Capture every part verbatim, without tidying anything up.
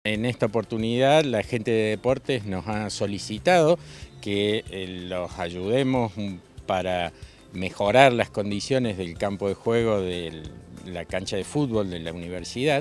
En esta oportunidad la gente de deportes nos ha solicitado que eh, los ayudemos para mejorar las condiciones del campo de juego de la cancha de fútbol de la universidad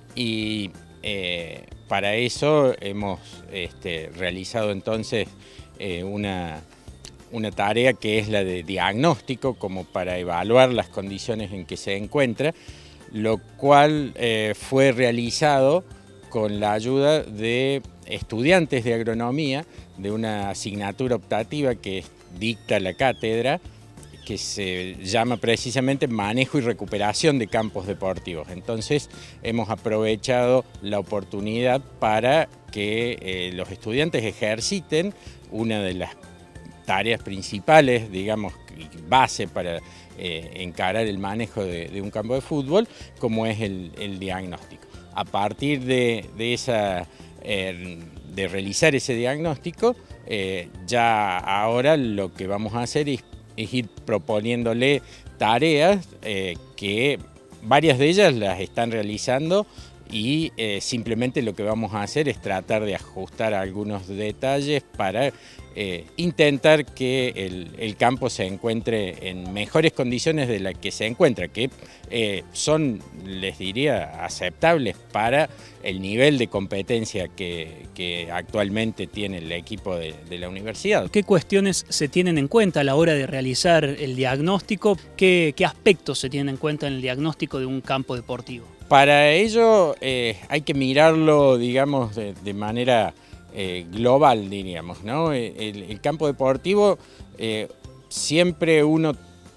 y eh, para eso hemos este, realizado entonces eh, una, una tarea que es la de diagnóstico, como para evaluar las condiciones en que se encuentra, lo cual eh, fue realizado con la ayuda de estudiantes de agronomía de una asignatura optativa que dicta la cátedra, que se llama precisamente Manejo y Recuperación de Campos Deportivos. Entonces hemos aprovechado la oportunidad para que eh, los estudiantes ejerciten una de las tareas principales, digamos, base para eh, encarar el manejo de, de un campo de fútbol, como es el, el diagnóstico. A partir de, de, esa, eh, de realizar ese diagnóstico, eh, ya ahora lo que vamos a hacer es, es ir proponiéndole tareas eh, que varias de ellas las están realizando y eh, simplemente lo que vamos a hacer es tratar de ajustar algunos detalles para eh, intentar que el, el campo se encuentre en mejores condiciones de las que se encuentra, que eh, son, les diría, aceptables para el nivel de competencia que, que actualmente tiene el equipo de, de la universidad. ¿Qué cuestiones se tienen en cuenta a la hora de realizar el diagnóstico? ¿Qué, qué aspectos se tienen en cuenta en el diagnóstico de un campo deportivo? Para ello eh, hay que mirarlo, digamos, de, de manera eh, global, diríamos, ¿no? El, el campo deportivo eh, siempre uno,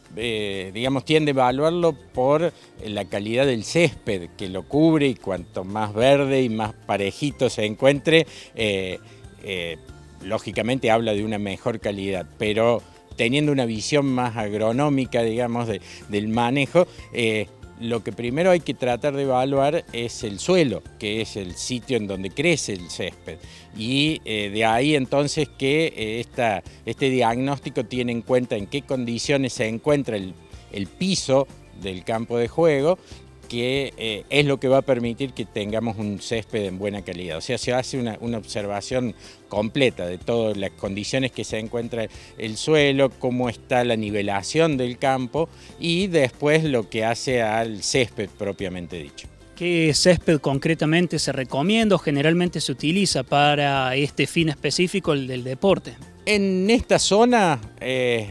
eh, digamos, tiende a evaluarlo por la calidad del césped que lo cubre, y cuanto más verde y más parejito se encuentre, eh, eh, lógicamente habla de una mejor calidad, pero teniendo una visión más agronómica, digamos, de, del manejo, eh, lo que primero hay que tratar de evaluar es el suelo, que es el sitio en donde crece el césped. Y eh, de ahí entonces que eh, esta, este diagnóstico tiene en cuenta en qué condiciones se encuentra el, el piso del campo de juego, que eh, es lo que va a permitir que tengamos un césped en buena calidad. O sea, se hace una, una observación completa de todas las condiciones que se encuentra el suelo, cómo está la nivelación del campo y después lo que hace al césped propiamente dicho. ¿Qué césped concretamente se recomienda o generalmente se utiliza para este fin específico, el del deporte? En esta zona, eh,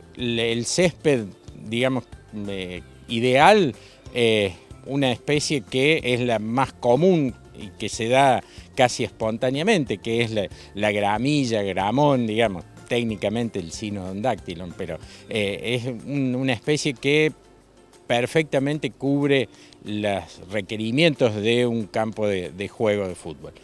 el césped, digamos, eh, ideal, eh, una especie que es la más común y que se da casi espontáneamente, que es la, la gramilla, gramón, digamos, técnicamente el Cynodon dactylon, pero eh, es un, una especie que perfectamente cubre los requerimientos de un campo de, de juego de fútbol.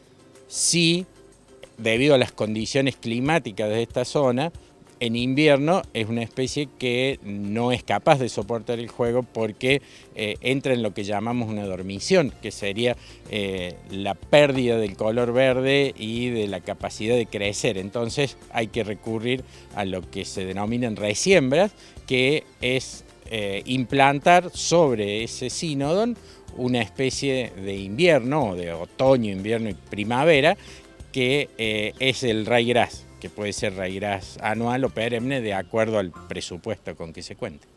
Sí, debido a las condiciones climáticas de esta zona, en invierno es una especie que no es capaz de soportar el juego porque eh, entra en lo que llamamos una dormición, que sería eh, la pérdida del color verde y de la capacidad de crecer. Entonces hay que recurrir a lo que se denominan resiembras, que es eh, implantar sobre ese Cynodon una especie de invierno, o de otoño, invierno y primavera, que eh, es el ryegrass, que puede ser ryegrass anual o perenne de acuerdo al presupuesto con que se cuente.